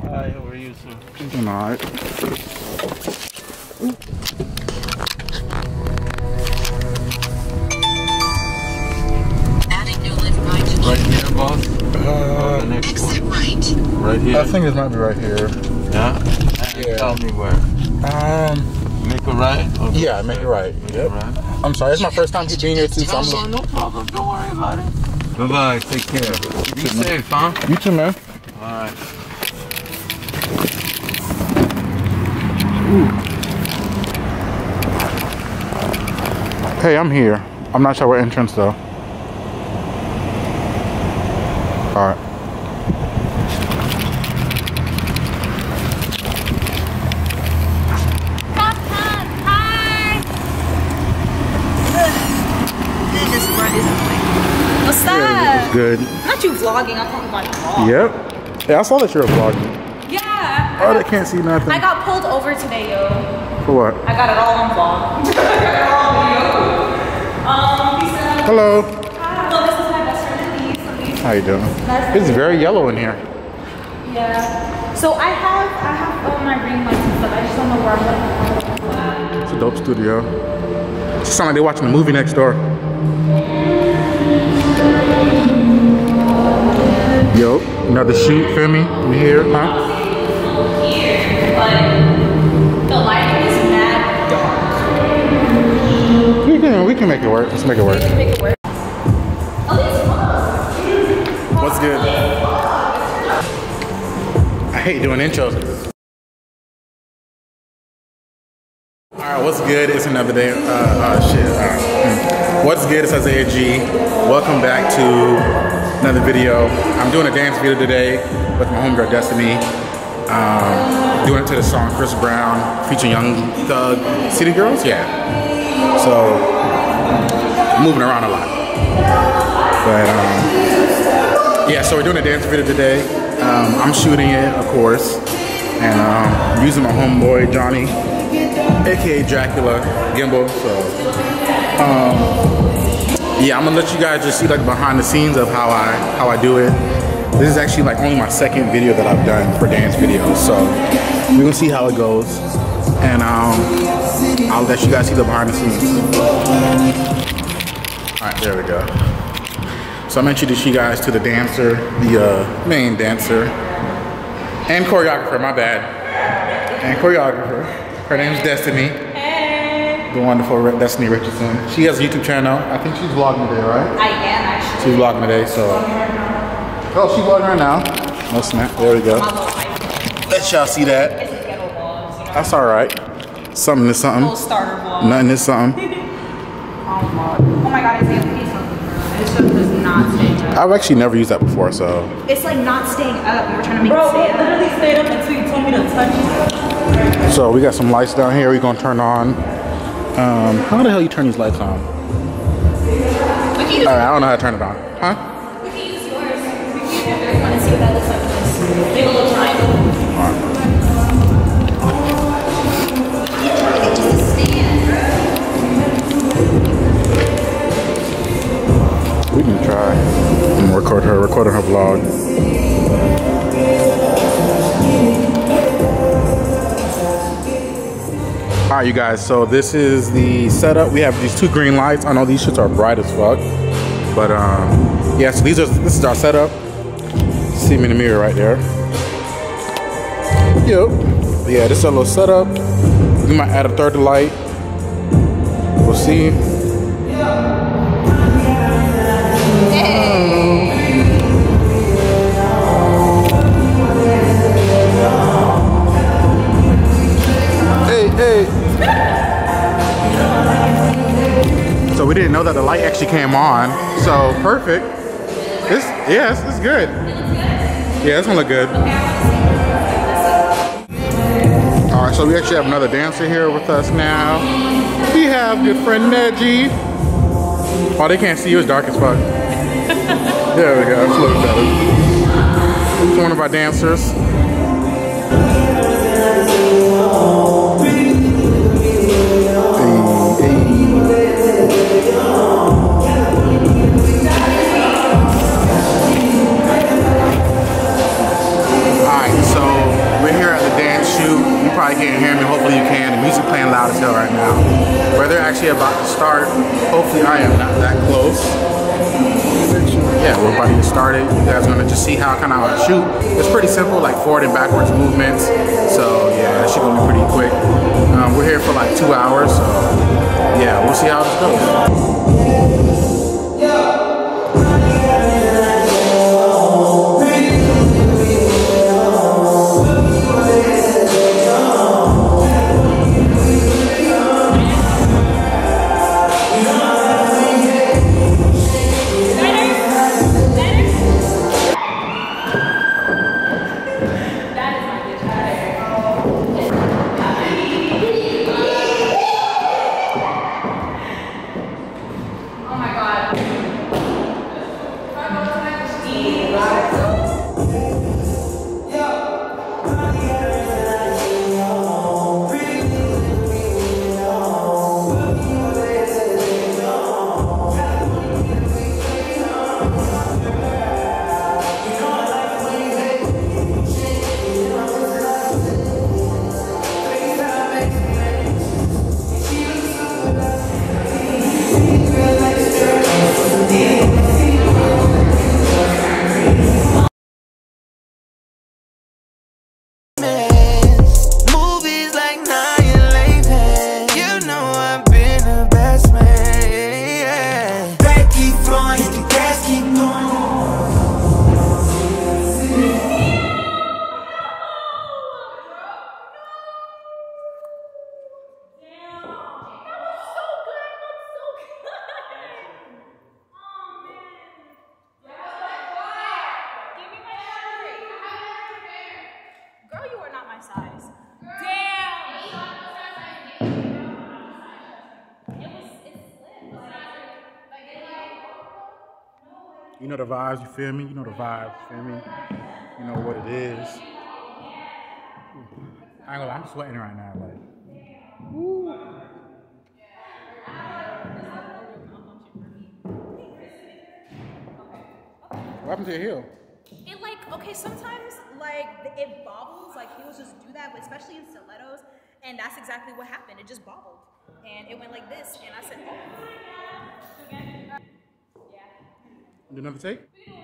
Hi, how are you, sir? I'm doing alright. Adding new lift right. Right here, boss? The next Exit one. right. Right here? I think this might be right here. Yeah? Yeah. Tell me where. Make Make a right? Or Yeah, make it right. Yep. right? I'm sorry, it's my first time being here too, so I'm No problem. Don't worry about it. Bye-bye. Take care. Be safe, huh? You too, man. Alright. Hey, I'm here. I'm not sure what entrance though. Alright. What's that? Good. Not you vlogging, I'm talking about you vlog. Yep. Yeah, I saw that you were vlogging. Yeah. Oh, they can't see nothing. I got pulled over today, yo. For what? I got it all on vlog. I got it all on video. He said, Hello. hello, this is my best friend, Denise. How you doing? It's very yellow in here. Yeah. So I have all my ring lights and stuff. I just don't know where I'm going. It's a dope studio. It sounds like they're watching a movie next door. Yo, another shoot, feel me? We here, huh? Here, but the lighting is mad dark. We can make it work. Let's make it work. Make it work. What's good? I hate doing intros. Alright, what's good? It's another day. What's good? It's Isaiah G. Welcome back to another video. I'm doing a dance video today with my homegirl Destiny. Doing it to the song Chris Brown featuring Young Thug City Girls. Yeah. So moving around a lot. But yeah, so we're doing a dance video today. I'm shooting it, of course, and using my homeboy Johnny, aka Dracula Gimbal. So yeah, I'm gonna let you guys just see like behind the scenes of how I do it. This is actually like only my second video that I've done for dance videos, so we're gonna see how it goes, and I'll let you guys see the behind the scenes. All right, there we go. So I'm gonna introduce you guys to the dancer, the main dancer, and choreographer. My bad, and choreographer. Her name's Destiny. Hey. The wonderful Destiny Richardson. She has a YouTube channel. I think she's vlogging today, right? I am actually. She's vlogging today, so. Oh, she's vlogging right now. No snap. There we go. Let y'all see that. It's a ghetto vlogs, you know? That's all right. Something is something. Little starter vlog. Nothing is something. Oh my god, it's a piece of this stuff does not stay up. I've actually never used that before, so. It's like not staying up. We were trying to make it stay up. Literally stayed up until you told me to touch it. So we got some lights down here we're gonna turn on. How the hell you turn these lights on? We can use, All right, I don't know how to turn it on. Huh? we can use yours. We can want to see what that looks like. Make a little triangle. We can try. I'm gonna recording her vlog. All right, you guys, so this is the setup. We have these two green lights. I know these shits are bright as fuck, but yeah, so this is our setup. See me in the mirror right there. Yep. Yeah, this is our little setup. We might add a third light. We'll see. Hey. So we didn't know that the light actually came on. So perfect. This is good. Yeah, this one look good. All right, so we actually have another dancer here with us now. We have good friend Neji. Oh, they can't see you. It's dark as fuck. There we go. It's a little better. It's one of our dancers. Alright, so probably can't hear me. Hopefully you can. The music playing loud as hell right now. Where they're actually about to start. Hopefully I am not that close. Yeah, we're about to get started. You guys are gonna just see how kind of I shoot. It's pretty simple, like forward and backwards movements. So yeah, that shit gonna be pretty quick. We're here for like 2 hours, so yeah, we'll see how this goes. You know the vibes, you feel me? You know the vibes, you feel me? You know what it is. I ain't gonna lie, I'm sweating right now, like. Woo. What happened to your heel? It like, okay, sometimes like it bobbles, like heels just do that, but especially in stilettos, and that's exactly what happened. It just bobbled, and it went like this, and I said, oh. Yeah. Do another take?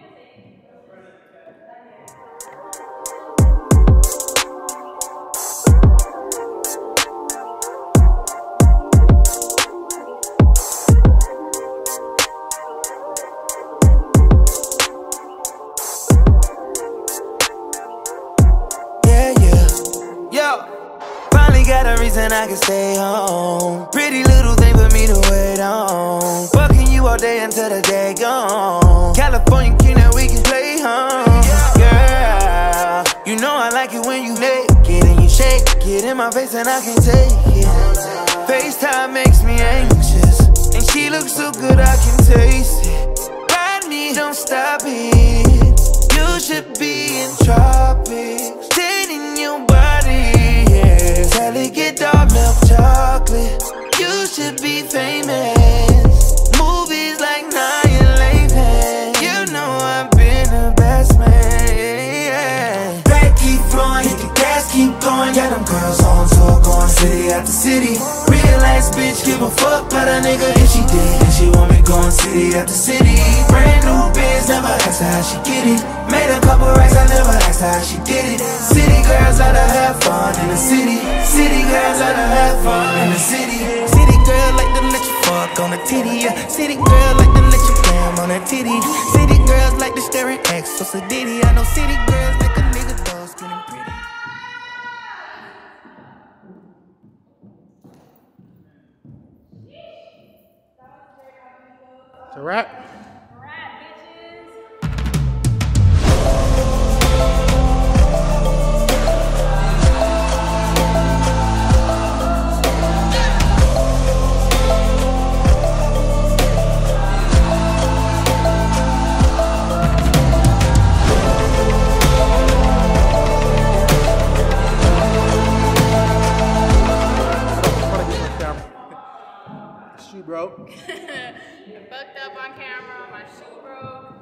I can stay home. Pretty little thing for me to wait on. Fucking you all day until the day gone. California king that we can play home. Girl, you know I like it when you naked and you shake it in my face and I can't take it. FaceTime makes me anxious, and she looks so good I can taste it. Ride me, don't stop it. You should be in tropics, dating your body. Delicate dark milk chocolate. You should be famous. Movies like Nia Lathan. You know I've been the best man. Back keep flowing, hit the gas, keep going. Got them girls on tour, going city after city. Real ass bitch, give a fuck about a nigga if she did. And she want me going city after city. Brand new biz, never asked her how she get it. Made a couple racks, I never asked her how she did it. City girls let her have fun in the city. City girls let her have fun in the city. City girl like to let you fuck on the titty, yeah. City girl like to let you bam on that titty. City girls like to stare at X, so Diddy. I know city girls like a nigga dog skin and pretty. It's a wrap. I fucked up on camera, my shoe broke.